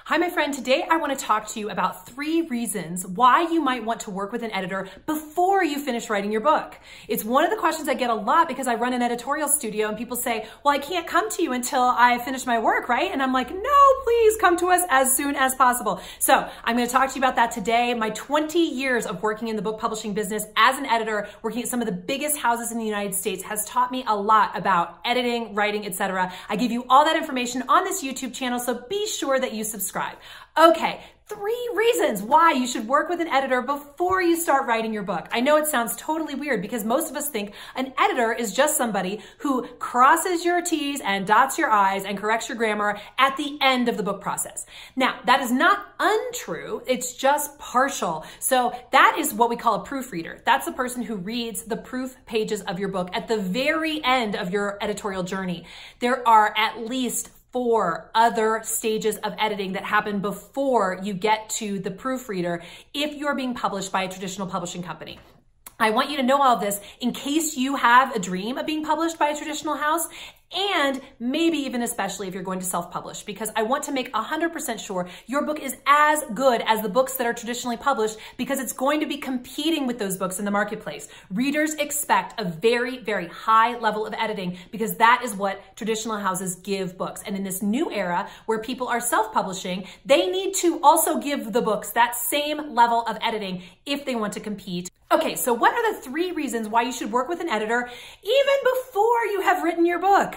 Hi, my friend. Today I want to talk to you about 3 reasons why you might want to work with an editor before you finish writing your book. It's one of the questions I get a lot because I run an editorial studio and people say, well, I can't come to you until I finish my work, right? And I'm like, no, please come to us as soon as possible. So I'm going to talk to you about that today. My 20 years of working in the book publishing business as an editor, working at some of the biggest houses in the United States has taught me a lot about editing, writing, etc. I give you all that information on this YouTube channel, so be sure that you subscribe. Okay, 3 reasons why you should work with an editor before you start writing your book. I know it sounds totally weird because most of us think an editor is just somebody who crosses your T's and dots your I's and corrects your grammar at the end of the book process. Now, that is not untrue, it's just partial. So that is what we call a proofreader. That's the person who reads the proof pages of your book at the very end of your editorial journey. There are at least 4 other stages of editing that happen before you get to the proofreader if you're being published by a traditional publishing company. I want you to know all of this in case you have a dream of being published by a traditional house, and maybe even especially if you're going to self-publish, because I want to make 100% sure your book is as good as the books that are traditionally published, because it's going to be competing with those books in the marketplace. Readers expect a very, very high level of editing because that is what traditional houses give books. And in this new era where people are self-publishing, they need to also give the books that same level of editing if they want to compete. Okay, so what are the 3 reasons why you should work with an editor even before you have written your book?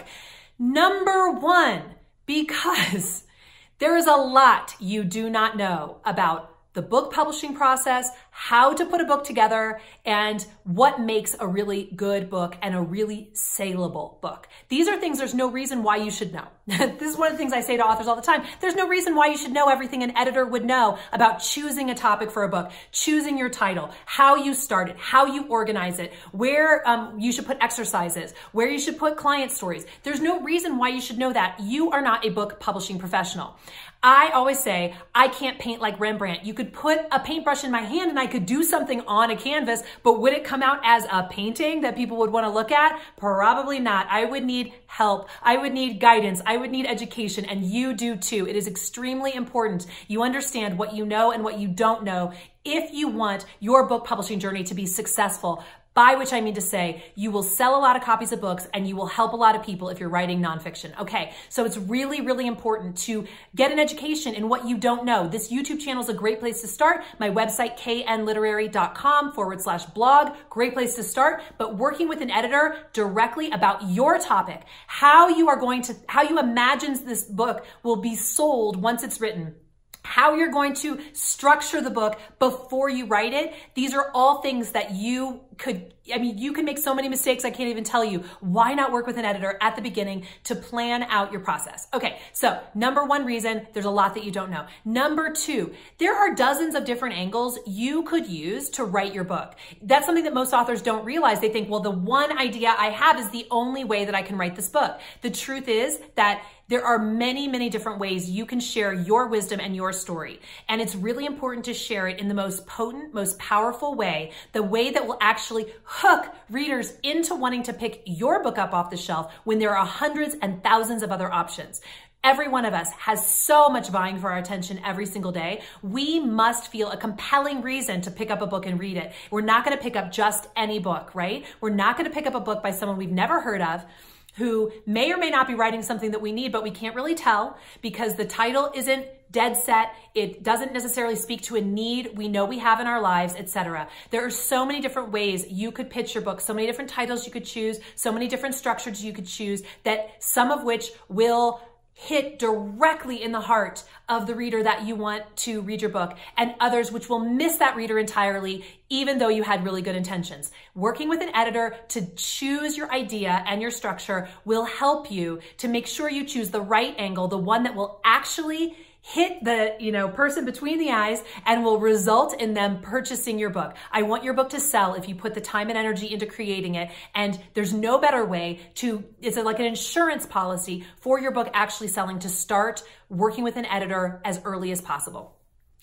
Number 1, because there is a lot you do not know about the book publishing process, how to put a book together, and what makes a really good book and a really saleable book. These are things there's no reason why you should know. This is one of the things I say to authors all the time. There's no reason why you should know everything an editor would know about choosing a topic for a book, choosing your title, how you start it, how you organize it, where you should put exercises, where you should put client stories. There's no reason why you should know that. You are not a book publishing professional. I always say, I can't paint like Rembrandt. You could put a paintbrush in my hand and I could do something on a canvas, but would it come out as a painting that people would want to look at? Probably not. I would need help. I would need guidance. I would need education, and you do too. It is extremely important you understand what you know and what you don't know if you want your book publishing journey to be successful. By which I mean to say, you will sell a lot of copies of books and you will help a lot of people if you're writing nonfiction. Okay, so it's really, really important to get an education in what you don't know. This YouTube channel is a great place to start. My website, knliterary.com/blog, great place to start. But working with an editor directly about your topic, how you imagine this book will be sold once it's written, how you're going to structure the book before you write it. These are all things that you can make so many mistakes, I can't even tell you. Why not work with an editor at the beginning to plan out your process? Okay, so number 1 reason, there's a lot that you don't know. Number 2, there are dozens of different angles you could use to write your book. That's something that most authors don't realize. They think, well, the one idea I have is the only way that I can write this book. The truth is that there are many, many different ways you can share your wisdom and your story. And it's really important to share it in the most potent, most powerful way, the way that will actually hook readers into wanting to pick your book up off the shelf when there are hundreds and thousands of other options. Every one of us has so much vying for our attention every single day. We must feel a compelling reason to pick up a book and read it. We're not going to pick up just any book, right? We're not going to pick up a book by someone we've never heard of, who may or may not be writing something that we need, but we can't really tell because the title isn't dead set. It doesn't necessarily speak to a need we know we have in our lives, etc. There are so many different ways you could pitch your book, so many different titles you could choose, so many different structures you could choose, that some of which will hit directly in the heart of the reader that you want to read your book, and others which will miss that reader entirely, even though you had really good intentions. Working with an editor to choose your idea and your structure will help you to make sure you choose the right angle, the one that will actually hit the person between the eyes and will result in them purchasing your book. I want your book to sell if you put the time and energy into creating it, and there's no better way it's like an insurance policy for your book actually selling, to start working with an editor as early as possible.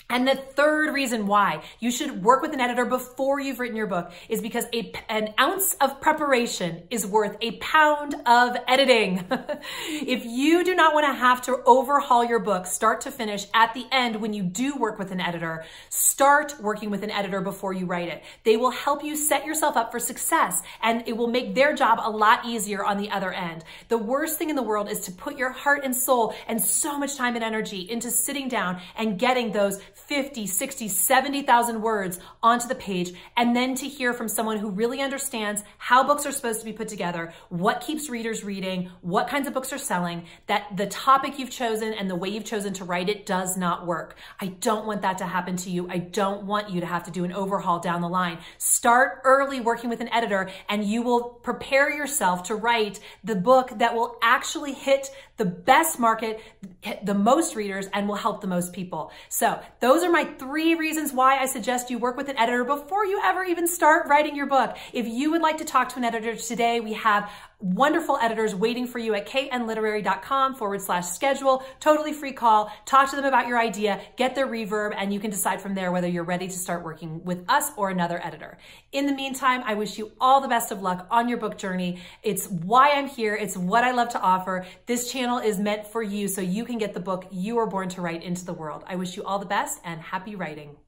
And the third reason why you should work with an editor before you've written your book is because an ounce of preparation is worth a pound of editing. If you do not want to have to overhaul your book start to finish at the end when you do work with an editor, start working with an editor before you write it. They will help you set yourself up for success, and it will make their job a lot easier on the other end. The worst thing in the world is to put your heart and soul and so much time and energy into sitting down and getting those 50, 60, 70,000 words onto the page, and then to hear from someone who really understands how books are supposed to be put together, what keeps readers reading, what kinds of books are selling, that the topic you've chosen and the way you've chosen to write it does not work. I don't want that to happen to you. I don't want you to have to do an overhaul down the line. Start early working with an editor, and you will prepare yourself to write the book that will actually hit the best market, hit the most readers, and will help the most people. So those are my 3 reasons why I suggest you work with an editor before you ever even start writing your book. If you would like to talk to an editor today, we have wonderful editors waiting for you at knliterary.com/schedule. Totally free call. Talk to them about your idea, get their reverb, and you can decide from there whether you're ready to start working with us or another editor. In the meantime, I wish you all the best of luck on your book journey. It's why I'm here. It's what I love to offer. This channel is meant for you so you can get the book you were born to write into the world. I wish you all the best and happy writing.